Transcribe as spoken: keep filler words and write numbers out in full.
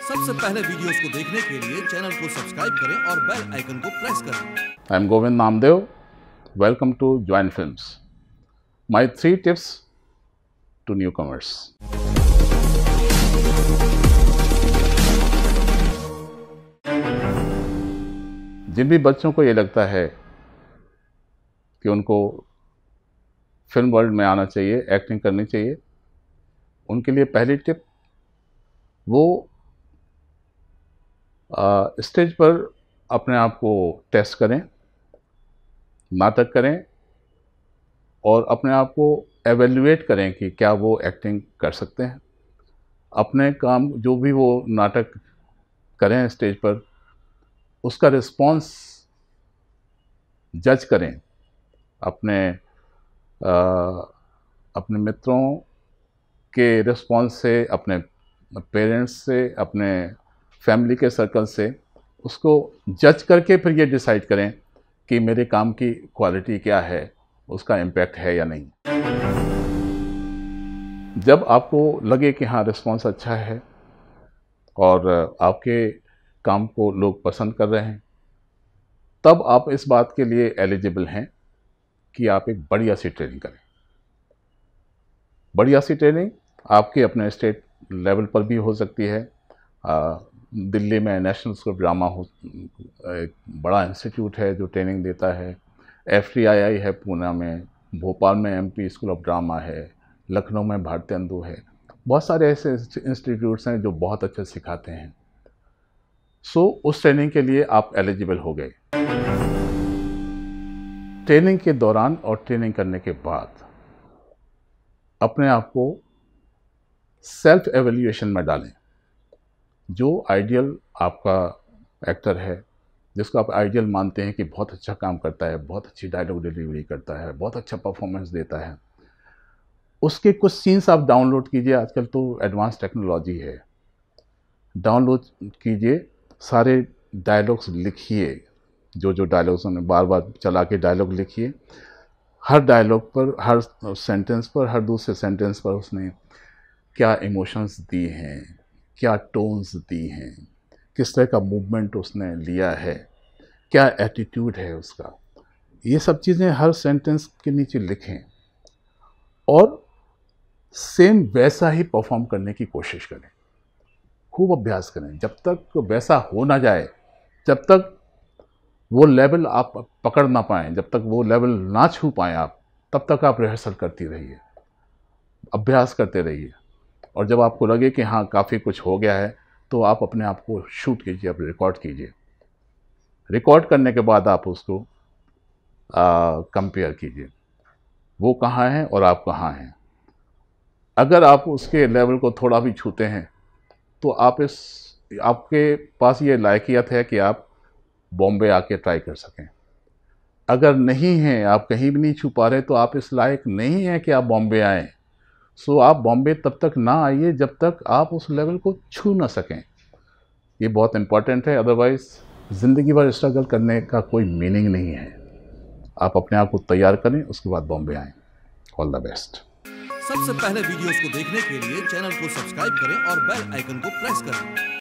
सबसे पहले वीडियोस को देखने के लिए चैनल को सब्सक्राइब करें और बेल आइकन को प्रेस करें। I am Govind Namdev. Welcome to Join Films. My three tips to newcomers. जिन भी बच्चों को ये लगता है कि उनको फिल्म वर्ल्ड में आना चाहिए, एक्टिंग करनी चाहिए, उनके लिए पहली टिप वो आ, स्टेज पर अपने आप को टेस्ट करें, नाटक करें और अपने आप को एवेल्युएट करें कि क्या वो एक्टिंग कर सकते हैं। अपने काम जो भी वो नाटक करें स्टेज पर, उसका रिस्पॉन्स जज करें। अपने आ, अपने मित्रों के रिस्पॉन्स से, अपने पेरेंट्स से, अपने फैमिली के सर्कल से उसको जज करके फिर ये डिसाइड करें कि मेरे काम की क्वालिटी क्या है, उसका इम्पैक्ट है या नहीं। जब आपको लगे कि हाँ रिस्पॉन्स अच्छा है और आपके काम को लोग पसंद कर रहे हैं, तब आप इस बात के लिए एलिजिबल हैं कि आप एक बढ़िया सी ट्रेनिंग करें। बढ़िया सी ट्रेनिंग आपके अपने स्टेट लेवल पर भी हो सकती है। आ, दिल्ली में नेशनल स्कूल ऑफ ड्रामा हो, एक बड़ा इंस्टीट्यूट है जो ट्रेनिंग देता है। एफ टी आई आई है पूना में, भोपाल में M P school of drama है, लखनऊ में भारती अंदू है। बहुत सारे ऐसे इंस्टीट्यूट्स हैं जो बहुत अच्छे सिखाते हैं। सो उस ट्रेनिंग के लिए आप एलिजिबल हो गए। ट्रेनिंग के दौरान और ट्रेनिंग करने के बाद अपने आप को सेल्फ एवेल्युएशन में डालें। जो आइडियल आपका एक्टर है, जिसको आप आइडियल मानते हैं कि बहुत अच्छा काम करता है, बहुत अच्छी डायलॉग डिलीवरी करता है, बहुत अच्छा परफॉर्मेंस देता है, उसके कुछ सीन्स आप डाउनलोड कीजिए। आजकल तो एडवांस टेक्नोलॉजी है, डाउनलोड कीजिए, सारे डायलॉग्स लिखिए। जो जो डायलॉग्स उन्होंने बार बार चला के डायलॉग लिखिए। हर डायलॉग पर, हर सेंटेंस पर, हर दूसरे सेंटेंस पर उसने क्या इमोशंस दी हैं, क्या टोन्स दी हैं, किस तरह का मूवमेंट उसने लिया है, क्या एटीट्यूड है उसका, ये सब चीज़ें हर सेंटेंस के नीचे लिखें और सेम वैसा ही परफॉर्म करने की कोशिश करें। खूब अभ्यास करें। जब तक वैसा हो ना जाए, जब तक वो लेवल आप पकड़ ना पाएँ, जब तक वो लेवल ना छू पाएँ आप, तब तक आप रिहर्सल करती रहिए, अभ्यास करते रहिए। और जब आपको लगे कि हाँ काफ़ी कुछ हो गया है, तो आप अपने आप को शूट कीजिए, आप रिकॉर्ड कीजिए। रिकॉर्ड करने के बाद आप उसको कंपेयर कीजिए, वो कहाँ है और आप कहाँ हैं। अगर आप उसके लेवल को थोड़ा भी छूते हैं तो आप इस आपके पास ये लायकियत है कि आप बॉम्बे आके ट्राई कर सकें। अगर नहीं है, आप कहीं भी नहीं छू पा रहे, तो आप इस लायक नहीं हैं कि आप बॉम्बे आएँ। सो आप बॉम्बे तब तक ना आइए जब तक आप उस लेवल को छू ना सकें। ये बहुत इम्पॉर्टेंट है, अदरवाइज़ ज़िंदगी भर स्ट्रगल करने का कोई मीनिंग नहीं है। आप अपने आप को तैयार करें, उसके बाद बॉम्बे आएँ। All the best. सबसे पहले वीडियोस को देखने के लिए चैनल को सब्सक्राइब करें और बेल आइकन को प्रेस करें।